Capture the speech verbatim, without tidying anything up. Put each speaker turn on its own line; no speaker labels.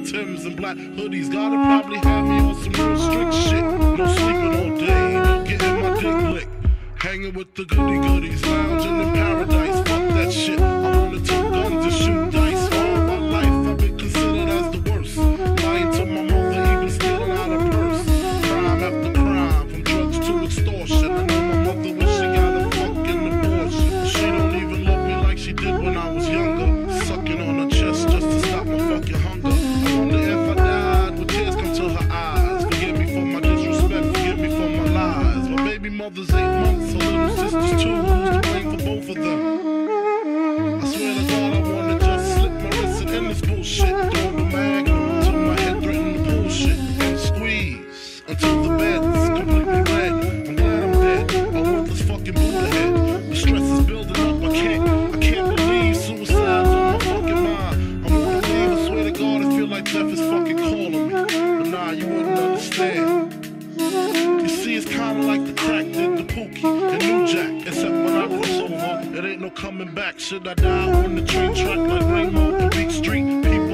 Timbs and black hoodies. Gotta probably have me on some real strict shit. No sleeping all day, no getting my dick licked. Hanging with the goody goodies, lounging in paradise. Fuck that shit. I wanna take guns and shoot dice. All my life I've been considered as the worst. Lying to my mother, even stealing out her purse. Crime after crime, from drugs to extortion. I know my mother when she got a fucking abortion. She don't even love me like she did when I was younger. Sucking on her chest just to stop my fucking hunger. I wonder if I died, would tears come to her eyes? Forgive me for my disrespect, forgive me for my lies. My baby mother's eight months, her little sister's two. Who's to blame for both of them? I swear to God, I wanna just slip my wrist and end this bullshit. Throw the magnum till my head threaten the bullshit. And squeeze until the bed's completely red. I'm glad I'm dead. I want this fucking Buddha head. The stress is building up. I can't, I can't believe suicide's on my fucking mind. I wanna leave. I swear to God, I feel like death is fucking calling me. But nah, you wouldn't understand. You see, it's kinda like the crack did the Pookie and New Jack. Except when I cross over, it ain't no coming back. Should I die on the train track like Rainbow and Beat Street? People